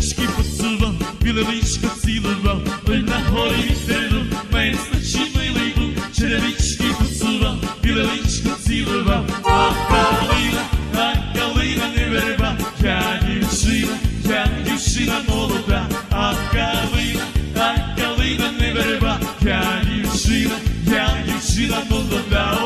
черевички поцілував, біле личко цілував, ой на горі вітеру, мене значить милий був, черевички поцілував, біле личко цілував, а калина не верба, я дівчина молода, а калина не верба, я дівчина молода.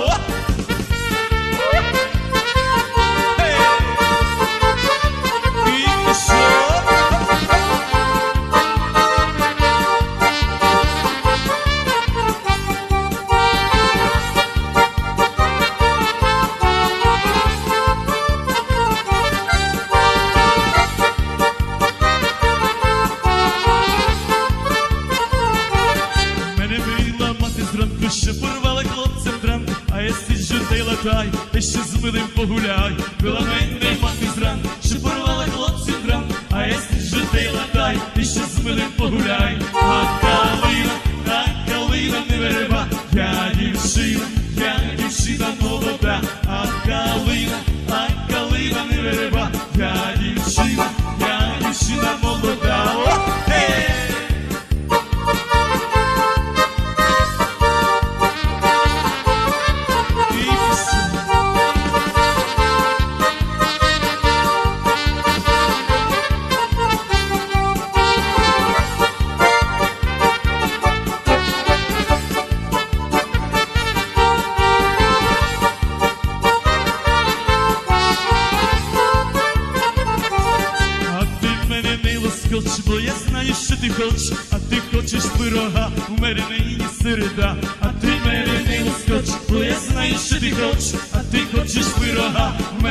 Що порвала хлопцем дранку, а я сиджу та й латай, та ще з милим погуляй. Била мене мати зранку, що порвала хлопцем дранку, а я сиджу та й латай, та ще з милим погуляй. А калина не верба, я дівчина молода, а калина не верба, я дівчина молода. Бо я знаю, що ти хочеш, а ти хочеш пирога, у мене нині середа. А ти мене не лоскоч, бо я знаю, що ти хочеш, а ти хочеш пирога,